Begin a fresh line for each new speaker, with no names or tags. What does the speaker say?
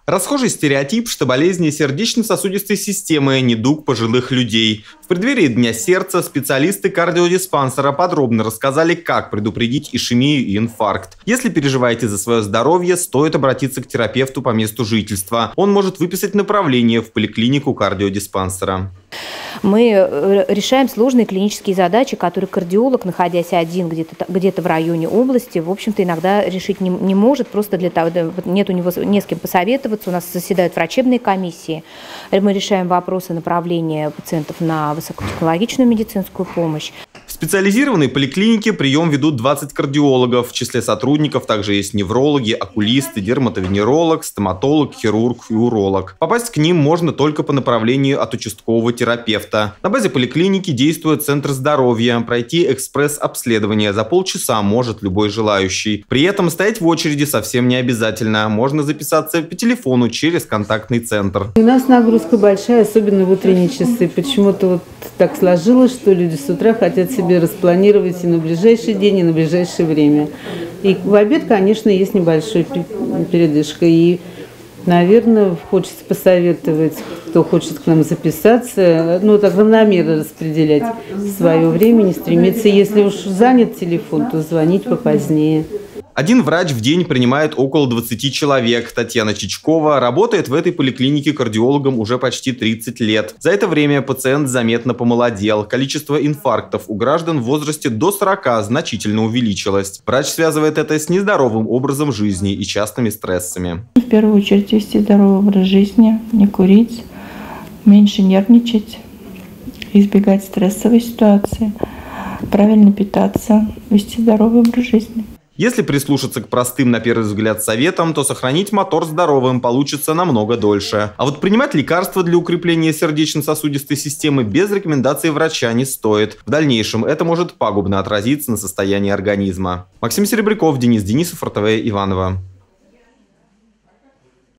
Расхожий стереотип, что болезни сердечно-сосудистой системы – недуг пожилых людей. В преддверии Дня сердца специалисты кардиодиспансера подробно рассказали, как предупредить ишемию и инфаркт. Если переживаете за свое здоровье, стоит обратиться к терапевту по месту жительства. Он может выписать направление в поликлинику кардиодиспансера.
Мы решаем сложные клинические задачи, которые кардиолог, находясь один где-то в районе области, в общем-то, иногда решить не может, просто для того, нет у него не с кем посоветоваться. У нас заседают врачебные комиссии. Мы решаем вопросы направления пациентов на высокотехнологичную медицинскую помощь.
В специализированной поликлинике прием ведут 20 кардиологов. В числе сотрудников также есть неврологи, окулисты, дерматовенеролог, стоматолог, хирург и уролог. Попасть к ним можно только по направлению от участкового терапевта. На базе поликлиники действует центр здоровья. Пройти экспресс-обследование за полчаса может любой желающий. При этом стоять в очереди совсем не обязательно. Можно записаться по телефону через контактный центр.
У нас нагрузка большая, особенно в утренние часы. Почему-то вот так сложилось, что люди с утра хотят себе распланировать и на ближайший день, и на ближайшее время. И в обед, конечно, есть небольшая передышка. И, наверное, хочется посоветовать, кто хочет к нам записаться, так равномерно распределять свое время, не стремиться. Если уж занят телефон, то звонить попозднее.
Один врач в день принимает около 20 человек. Татьяна Чичкова работает в этой поликлинике кардиологом уже почти 30 лет. За это время пациент заметно помолодел. Количество инфарктов у граждан в возрасте до 40 значительно увеличилось. Врач связывает это с нездоровым образом жизни и частыми стрессами.
В первую очередь вести здоровый образ жизни, не курить, меньше нервничать, избегать стрессовой ситуации, правильно питаться, вести здоровый образ жизни.
Если прислушаться к простым на первый взгляд советам, то сохранить мотор здоровым получится намного дольше. А вот принимать лекарства для укрепления сердечно-сосудистой системы без рекомендации врача не стоит. В дальнейшем это может пагубно отразиться на состоянии организма. Максим Серебряков, Денис Денисов, РТВ Иваново.